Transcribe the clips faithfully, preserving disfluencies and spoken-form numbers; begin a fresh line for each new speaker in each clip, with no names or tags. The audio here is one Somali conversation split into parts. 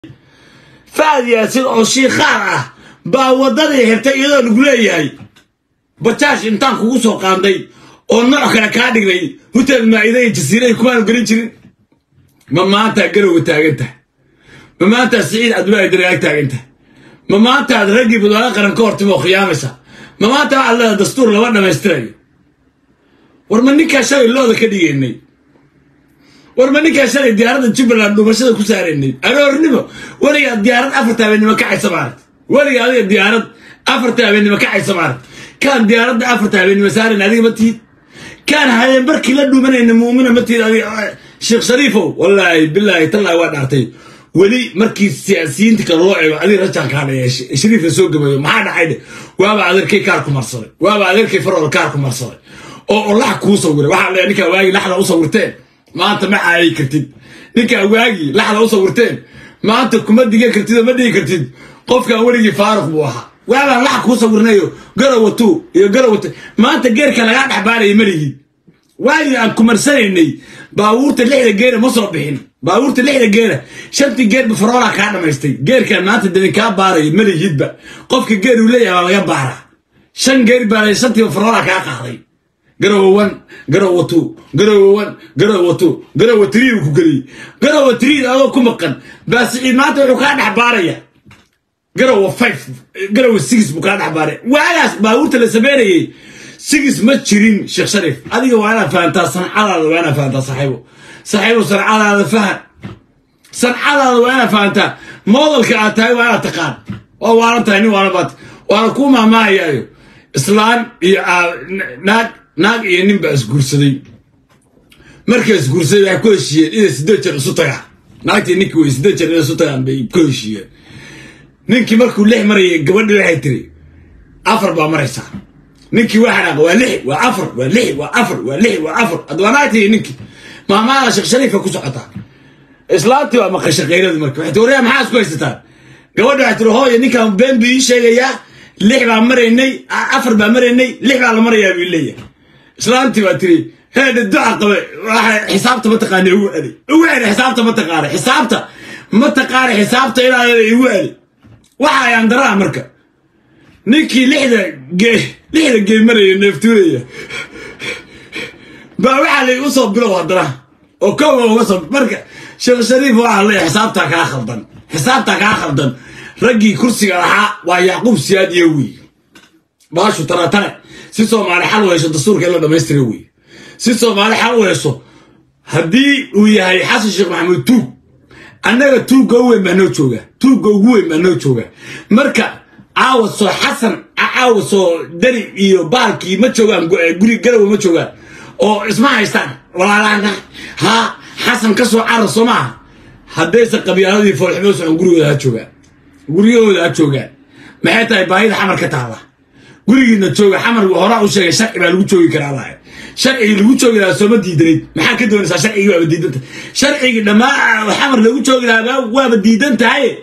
فهد ياسين oo shiikhaan ah baa wadadii xirtay iyadoo lagu leeyahay bataash intaan kugu soo qaanday oo nooc kale ka dhignay hotel maa'iday jasiiray kuwaan galin jirin ma maanta garow taaganta ma maanta Saciid Abdullaahi Daraag taaganta ma maanta ragii budala qaran ka hortimo khiyaamaysa ma maanta alla dastuur laba dhamaystiray war ma ninka shalay looda ka dhigeynay war ma ninka shalay diyaaradda Jubbaland dhumashada ku saareynay aroornimo wariga diyaarad afarta habeenimo ka xaysa maarad wariga adiga diyaarad afarta habeenimo ka xaysa maarad kan diyaaradda afarta habeenimo saareyn adiga matid كان هذا بركي لدو من المؤمنة متى هذه شيخ شريفه والله بالله طلع واحد أعطيه ولي مركي السياسيين تكروعي علي رجع كان يا شريف السوق ما حد عيده وابا على كي كاركم مرصري وابا على كي فرور كاركم مرصري أو الله كوسه ولا واحد يعني كواجي لحظة وصورتين ما أنت مع أي كرتيب نيك واجي لحظة وصورتين ما أنت كمدي كرتيب ما دي كرتيب قف كأولي فارق بوها وابا الله كوسه ورنيو قروتو يا قروت ما أنت غير كلا قاعد حبالي مريجي وايد أنكم مرسليني باورت اللي إلى جيره مصابين باورت اللي إلى جيره شنتي جير بفرارة كان ما يستي جير كان ما تدري كاباري ملي جدبا قفك جير ولا ولا يبارة شن جير باري شنتي بفرارة كاقاري جرو وان جرو تو جرو وان جرو تو جرو تري وكجري جرو تري أو كم كان بس ما تقولوا كان حبارية جرو فايف جرو سيكس بكان حباري وعلى باورت اللي سبيري سيجس ما تشيرين شيخ شريف هذه وانا فهمتها صنعة وانا فهمتها صاحبه صاحبه صنعة هذا فهم صنعة وانا فهمتها موضوع كأتاي وانا تقان وانا تاني وانا بات وانا كوما ما يايو إسلام ناق ناق ينم بس قرصدي مركز قرصدي كل شيء إذا سدتشر صوتها ناقتي نيكو سدتشر صوتها بكل شيء نيكي مركو ليه مري قبل لا يتري أفر بامريسا نيكي واحد وليه وعفر وليه وعفر وليه وعفر أدواناتي نيكي ما ما شيخ شريف كوسعتها إسلامتي وما خش غير ذمك حتوريها محاس كويستان قولوا حتروه يا نيكا بين بيشة يا ليه بعمرني عفر بعمرني ليه على مرة يا بيلية إسلامتي وتري هذا الدعاء قوي حسابته ما تقاري هو أدي هو أدي حسابته ما تقاري حسابته ما تقاري حسابته إلى هو أدي واحد عندنا أمريكا نيكي لحظة جي لحظة جي مرة نفتورية بقى واحد يوصل بلو هدرة وكوه وصل مركا شيخ شريف واحد الله حسابتك آخر حسابتك آخر رجي كرسي راحة ويعقوب سياد يوي باشو ترى ترى سيسو مع الحل ويش الدستور كله ما يستوي سيسو مع الحل ويشو هدي ويا حسن الشيخ محمود تو أنا تو جوه منو شوجا تو جوه منو شوجا مركا عاوز حسن عاوز دري يو بالكي ما تشوفان قولي قالوا ما تشوفان أو اسمع يستان ولا لا ها حسن كسو عرس وما حديث القبيلة هذه فوق الحموس عن قولي لا تشوفان قولي لا تشوفان ما حتى بايد حمر كتاله قولي إن تشوفان حمر وهراء وشيء شرعي بالو تشوفي كراله شرعي لو تشوفي لا سوما ديدري ما حكيت دون شرعي ولا ديدنت شرعي لما حمر لو تشوفي لا ولا ديدنت هاي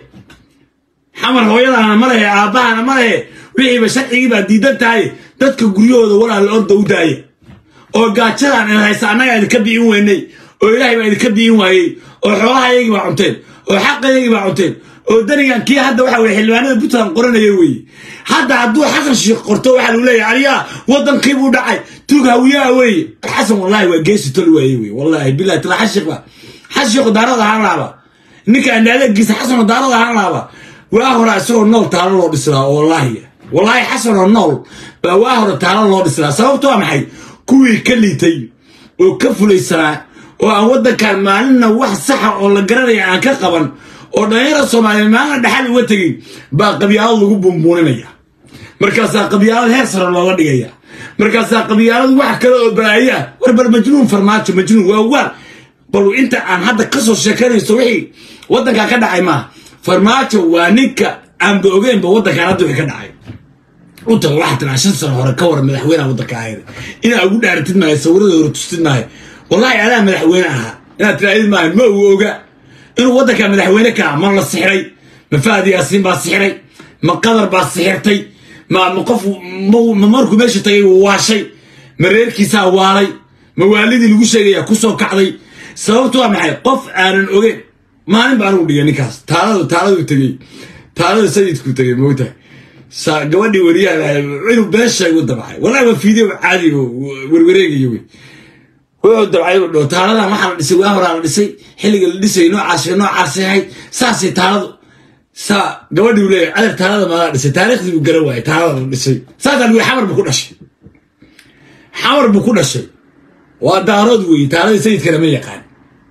حمر هو يلا أنا مره أباه أنا مره ويجي بشكل يبقى ديدن تاعي تذكر قريوه ولا الأرض وداي أو قاتشلا أنا هيسأنا يعني كبي ويني أو إلهي ما يكبي ويني أو حواه يجي بعمتين أو حق يجي بعمتين أو دنيا كي هذا واحد ويحلوانا بتوان قرنا يوي هذا عدو حسن شيخ قرطو واحد ولا عليا وضن كيبو دعي توجا ويا وي حسن والله وجيس تلو يوي والله بالله تلا حشق حشق دارا هالعبا نك أنا هذا جيس حسن دارا هالعبا واهر اسو نول تعال لو دسلا والله والله حسن النول واهر تعال لو دسلا سببتو maxay kuwi kaliitay oo ka fulaysaa oo aan wadanka maalina wax sax oo la garanay aan ka qaban oo dhalinyarada Soomaaliyeed maalin dhaxal uga tagay baa qabiyaal lagu bumbuuninaya markaas qabiyaal heer sare looga dhigaya markaas qabiyaal wax kale oo baraaya war bar majnuun farmaajo majnuun waa waa bal inta aan hadda ka soo sheekanayso wixii wadanka ka dhacay ma farmaajo waa ninka aan boogeen ba wadanka hadda wixii ka dhacay inta waxaad raashin sano hore ka war madaxweynaha wadanka ahayd ina ugu dhaartid ma sawirada hore tustinahay wallahi ana madaxweynaha ina tiraahid ma ma ooga inuu wadanka madaxweyne ka ma la sixray ma faadi yaasin ba sixray ma qadar ba sixirtay ma qof ma marku meesha tagay waashay mareerkiisa waalay ma waalidii lagu sheegay ku soo kacday sababtoo ah maxay qof aanan ogeyn maalin baan ugu dhigay ninkaas taalada taaladu tagay taalada sayidku tagay moogta sa gabadhii wariyaha inuu been sheego dabacay wallahi waa fiideo caadi oo warwareegayo wey wuxuu dabacay oo taalada waxaan dhisay waa hore aan dhisay xilliga la dhisay noocaas noocaas ahay saasay taaladu sa gabadhii u leeyahay adeer taalada ma dhisay taariikhdii uu garan waayay taalada dhisay saadaan way xamar buu ku dhashay xamar buu ku dhashay waa daarood wey taalada sayidkana ma yaqaan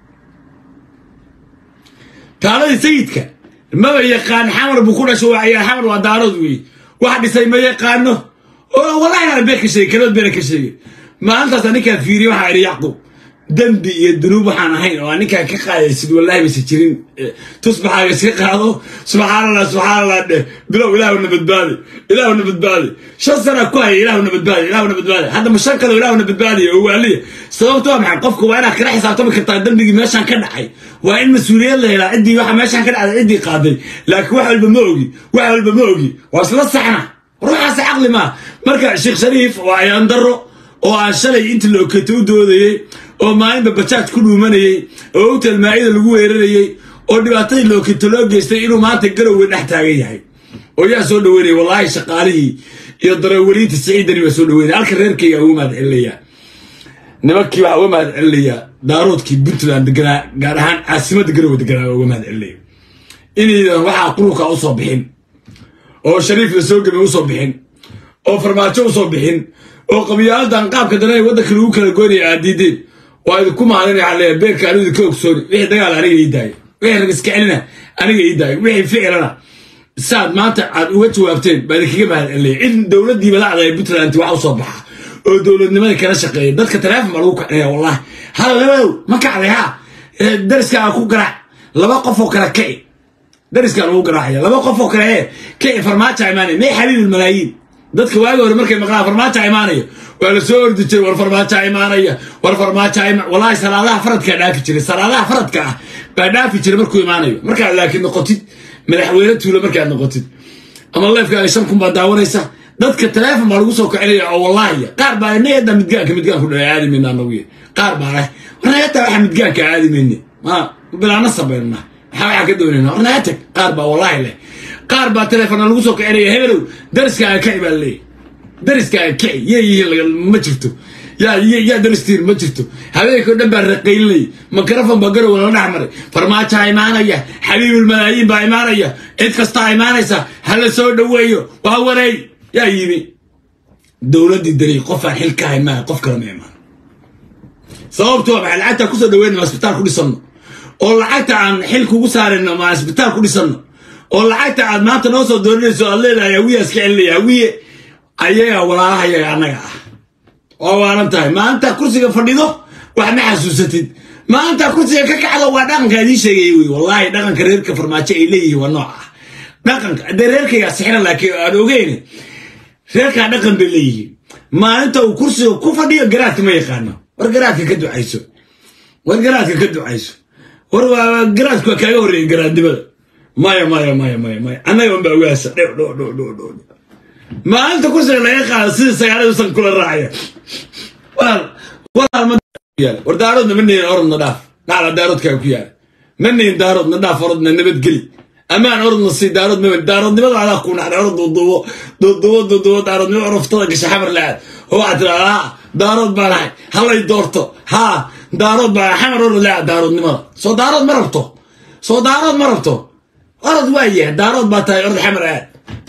taalada sayidka ما يقان حمر بكل شو عيال حمر ودارود وي واحد يسوي ما يقانه والله أنا بيك شيء كذا بيك شيء ما أنت صنيك فيري وحاري يعقوب دنبي يدنوب حنا هين وأنا كا كقايس والله بيسجلين تصبح على سيق هذا سبحان الله سبحان الله بلو إله ونبت بالي إله ونبت بالي شو سنة كوي إله ونبت بالي إله ونبت بالي هذا مشكل إله ونبت بالي هو عليه صوته مع قفك وأنا كراح يساعدهم كتار دنبي ماشان كنا حي وإن مسؤولية اللي لا عندي واحد ماشان كنا على عندي قاضي لكن واحد بموجي واحد بموجي وصل الصحنة روح على عقلي ما مركز الشيخ شريف وعيان درو وعشان أنت لو كتودو ذي oo maalinba bajaaj ku dhuumanayay oo uu talmaayada lagu weerarayay oo dhibaatay loo kitolo geystay inuu maanta garow dhex taagan yahay oo yaa soo dhaweeyay wallahi shaqaalihii iyo darawaliinta Saciidani waa soo dhaweeyay halka reerkayga ugu maad celiya nimankii waxa ugu maad celiya daaroodkii Puntland deganaa gaar ahaan caasimadda garow deganaa ugu maad celiya inay waxa quruka u soo bixin oo Shariif la soo gamay u soo bixin oo farmaajo u soo bixin oo qabiyaaladan qaabka danay waddanka lagu kala goynay aadiideen وهذا كم علينا على بيرك على ذي كوك سوري وين دجال عليه يداي وين رجس كعلنا عليه يداي وين فعلنا ساد ما أنت وقت وقتين بعد كي جمع اللي إن دولة دي بلا على بتر أنت وعو صباح ودولة نمر كنا شقية ده كتلاف مروك يا والله هذا لو ما كعليها درس كان أخوك راح لما قفوا كراكي درس كان أخوك راح يا لما قفوا كراكي كي فرمات عماني ما حليل الملايين dadka waaga hore markay maqlaan farmaajo iimaanaya waa la soo ordi jiray war farmaajo iimaanaya war farmaajo iimaan wallahi salaadaha faradka dhaafi jiray salaadaha faradka ah baa dhaafi jiray markuu iimaanayo marka laakiin noqotid madaxweyne tuulo marka aad noqotid ama leefka ay shan kun baa daawanaysa dadka telefoon baa lagu soo kacinaya oo wallahi qaar baa inayda midgaanka midgaan ku dhaay aadi meena nawiye qaar baa leh warnayta waxa midgaanka aadi meena ma bilaana sabeerna waxa waxa ka doonayna warnayta qaar baa wallahi leh qaar baa telefoon lagu soo kacinaya hebelow dariska ay ka ibaalay dariska ay ka yeeyay ma jirto ya ya daristiin ma jirto habeenka dhan baa raqaylay mikrofon baa garow la dhaxmaray farmaajo iimaanaya xabiibul malaayiin baa iimaanaya cid kasta iimaanaysa hal soo dhaweeyo waa waray ya yimi dawladii dariiq qof aan xil ka haymaa qof kale ma iimaan sababtoo ah lacagta ku soo dhaweeyna isbitaal ku dhisano oo lacagta aan xil kugu saarayno ma isbitaal ku dhisano oo lacagta aad maanta noo soo dooranayso aad leedahay hawiye iska celiya hawiye ayaga walaalahayaga annaga ah oo waanan tahay maanta kursiga fadhido wax ma xasuusatid maanta kursiga ka kacdo waa dhaqanka idin sheegay wey wallahi dhaqanka reerka farmaajo ay leeyihiin waa nooc ah dhaqanka reerkayga sixran laakiin aan ogeyn reerka dhaqan bay leeyihiin maanta uu kursiga ku fadhiyo garaadka ma yaqaano war garaadka ka ducayso war garaadka ka ducayso war garaadku kaaga horeeyay garaadnimada maya maya maya maya maya anaga un baa waasa dho dho dho dho dho ma anta kursiga laga qaado sida sagaalada san kula raacaya wal wal ma yaal war daaroodna ma neyn orodna dhaaf naala daaroodka ku yaal ma neyn daaroodna dhaaf orodna nabad geli amaan orodna si daarood ma daaroodnimada ala ku naxay orod duudubo duudubo duudubo daaroodnimo oroftada gashay xamar laad oo aad raa daarood baa lahay halay doorto ha daarood baa xamar orod laad daaroodnimada soo daarood ma rabto soo daarood ma rabto أرض وايه دارود باتاي أرض حمر عاد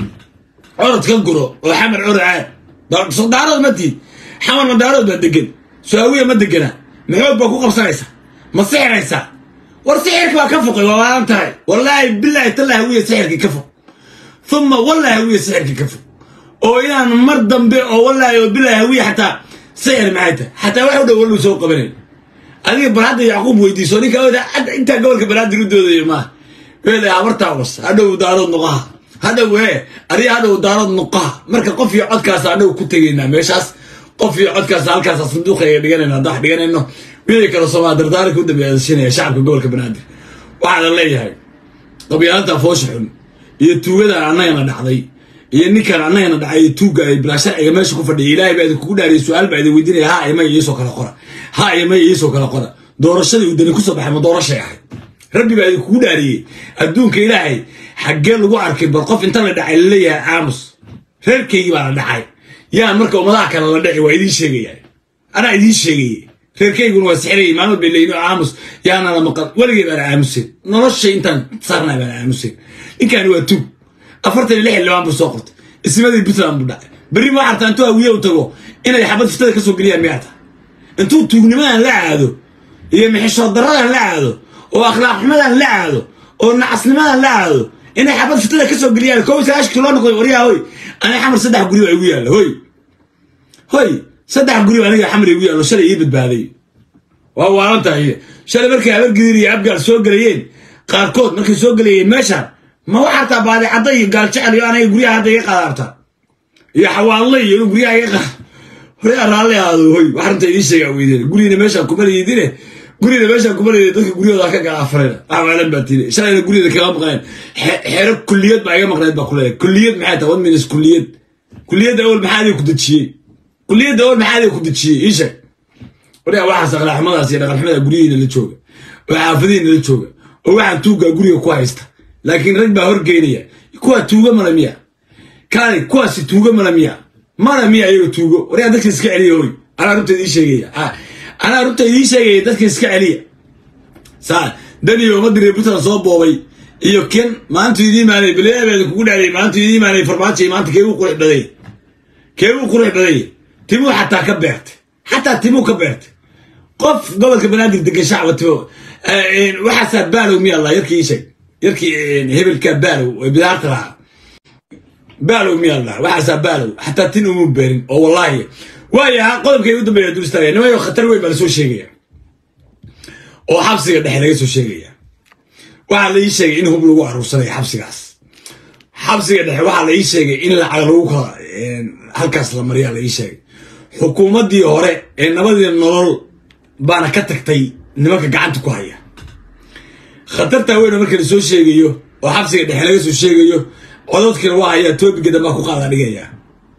أرض كنكرو وحمر أرض عاد صد دارود متي حمر ما دارود بدقن سواوية ما دقنا محب بكو قبص عيسى ما سحر عيسى ورسحرك ما كفقي وما انتهي والله بالله تلا هوية سحرك كفق ثم والله هوية سحرك كفق أو يعني مرضا بي أو والله بالله هوية حتى سحر معيته حتى واحد يقول له سوق بنين أنا براد يعقوب ويدي سوني كذا أنت قولك براد يردو ذي ما ويلي عبرتها بس هذا ودارود نقاه هذا وين أري هذا ودارود نقاه مركب قفي عد كاس أنا وكنت جينا ماشاس قفي عد كاس على كاس صندوق يدينا ضح دينا إنه ويلي كانوا صما دردارك وده بيشين شعب يقولك بنادر واحد الله يهاي طب يا أنت فوشحن يتوجد أنا أنا دعي يعني كان أنا أنا دعي توجا بلاشة يا ماشي كفر إلهي بعد كودا السؤال بعد ويديني ها يا ما يسوق على قرة ها يا ما يسوق على قرة دور الشدي ودني كسب حما دور الشيء ربي بعد يكون داري أدون كإلهي حجال لجوا أركب بالقف أنت اللي دعي اللي يا عامس غير كي على دعي يا أمريكا وملاك على الدعي وعيدين شيء يعني أنا عيدين شيء غير كي يقولوا سحري ما نقول بالليل عامس يا أنا لما قل ولا جيب أنا عامسين نرش شيء أنت صارنا أنا عامسين إن كان هو توب أفرت اللي اللي عم بسقط اسمه ذي بيتلام بدأ بري ما عرفت أنتوا ويا وتجو إن يحبط في تلك السوق اللي مئة أنتوا تجون ما لا عادوا هي محش الضرر لا عادوا وأخلاق حملة لا عادوا ونعس ما لا عادوا إن يحبط في تلك السوق اللي كويس عايش كلنا نقول وريها هوي أنا حمر صدق قولي وياه هوي هوي صدق قولي أنا حمر وياه لو شلي يبت بهذه وهو أنت هي شلي بركي عبر قدري أبقى السوق الليين قاركود مركي السوق الليين ماشى ما هو حتى بعد عضي قال شعري أنا يقولي هذا يقاربته يا حوالي يقولي يا يقا وريا رالي هذا هوي وحرمت يديش يا ويدين قولي ماشى كمل يدينه قولي ماشى كمل يدينه قولي ذاك قال عفرنا أعمل باتيني شلي قولي ذا كلام غير حرك كليات بعيا مقنعت بقولها كليات معاته وين من كليات كليات أول محل كنت شيء كليات أول محل كنت شيء إيش وريا واحد سغل أحمد أسير أحمد قولي اللي تشوفه وعافدين اللي تشوفه وواحد توجا قولي كويسته لكن رجب هرجينية كوا توجا ملامية كاري كوا ستوجا ملامية ملامية أيوة توجا وريا دك إسكالية هوي أنا ربط دي شيء أنا ربط دي شيء دك إسكالية سا دني يوم أدري بتر صوب بوي يمكن ما أنت يدي مالي بليه بتقول عليه ما أنت يدي مالي فرماتي ما أنت كيف وقرأ بدي كيف وقرأ بدي تيمو حتى كبرت حتى تيمو كبرت قف قبل كبنادي دق الشعب تبو وحسب باله مي الله يركي شيء يركي هبل كباله وبدارتها باله مي الله وحسب باله حتى تنو مو بين والله ويا قلب كي يودم يدرسوا إنه يو خطر وين بلسوا شيء أو حبس قد حلا يسوا شيء وعلى شيء إنهم لو عروسنا حبس قاس حبس قد حلا وعلى شيء إن العروقة هالكاس لمريا على شيء حكومة دي هراء إن بدي النور بأنا كتكتي نمك قعدت كويا خطرت وين مركز يسوا شيء وحبس قد حلا يسوا شيء عضوك الواحد توب قد ما كوقع عليه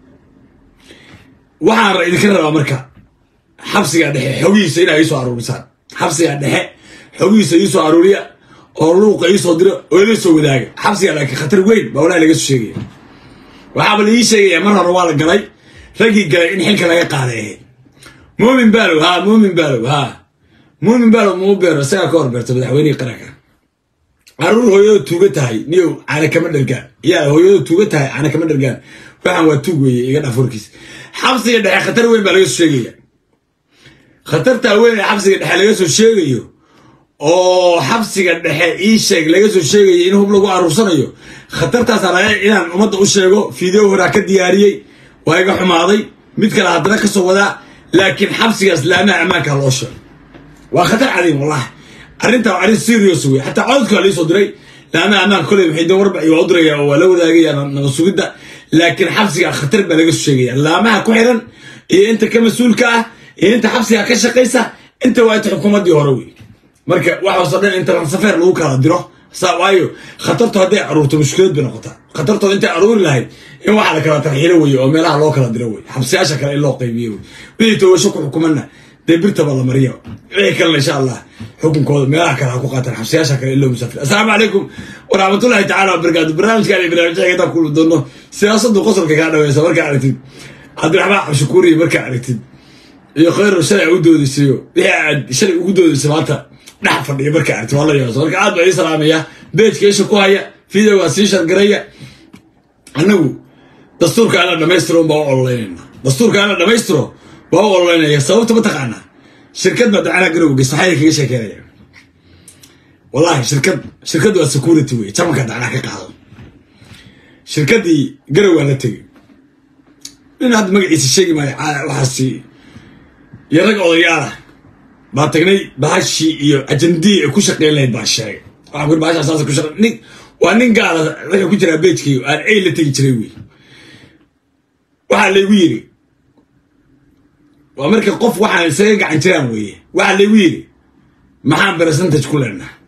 waxaan raadi karaa marka xabsiga dhexe xogiisa inay soo aruurisan xabsiga dhexe xogiisa ay soo aruuriya oo luuq ay soo diro oo la soo wadaaga xabsiga laakiin khatar weyn ba walaal laga soo sheegay waxa bal ii sheegay mar hore waa la galay ragii galay in xilka laga qaaday muumin baalo ha muumin baalo ha muumin baalo muu beero saga ka horbeerto madaxweynaha qaranka aruur hooyo tuuga tahay niyo aan kama dhalgaan yaa hooyo tuuga tahay aan kama dhalgaan waxaan waa tuug weeye iga dhaafurkiis xabsiga dhexe khatar weyn baa laga soo sheegaya khatarta weyn ee xabsiga dhexe laga soo sheegayo oo xabsiga dhexe ii sheeg laga soo sheegayo in hub lagu aruursanayo khatartaas aan inaan ummadda u sheego fiideo hore ka diyaariyay waa iga xumaaday mid kale haddana ka soo wadaa laakiin xabsigaas laamaha ammaanka loo sheego waa khatar cadiim wallahi arrinta waa arrin serious wey xataa codadka waa liisoo diray laamaha ammaanka koley waxay doo warba waa u diraya oo waa la wadaagaya nabad sugidda laakiin xabsiga khatar baa laga soo sheegaya laamaha ku xiran iyo inta ka mas'uulka ah iyo inta xabsiga ka shaqeysa inta waa inta xukuumadii hore wey marka waxa soo dhan inta safar lagu kala diro saawayo khatartu haday aruurto mushkilad bay noqotaa khatartu inta aruuri lahayd in waxa la kala tarxiilo wey oo meelaha loo kala diro wey xabsiyaasha kale in loo qaybiyo wey wixii toosho ku xukuumana deebirta baa la mariyo wixii kale insha Allah xukunkooda meelaha kale ku qaataan xabsiyaasha kale in loo musafir assalaamu calaykum wa rahmatullahi ta'ala wa barakatuh barnaamijka ay barnaamijka ku doono siyaasadda qosolka ka dhaweysa marka aragtid Cabdiraxmaan Cabshukuuri marka aragtid iyo khayr shalay u doodisiyo wixii shalay ugu doodisay maanta dhax fadhiyo marka aragtid wallahi yaa marka aad baa islaamaya beejkeesha ku haya fiideo si shar garaya anagu dastuurka aan dhameystiro baa online dastuurka aan dhameystiro baa online sababta ma taqaana shirkad ma dacana garow gasaxay kaga sheekeeyay wallahi shirkad shirkad waa security way tamanka dacana ka qaado shirkadii garow waa la tagay in had magaciisa sheegi maayo waxaasi yarag odayaala baa tagnay baashi iyo ajandii ku shaqeeyay baa sheegay waxa ku baashi asaas ku shaqeeyay nin waa nin gaar ah wuxuu ku jira beejkii aan ay la tagi jiray wiil waxa la igu yiri waa markii qof waxaan isaga gacan jiraan weeye waxa la igu yiri maxaan percentage ku leenahay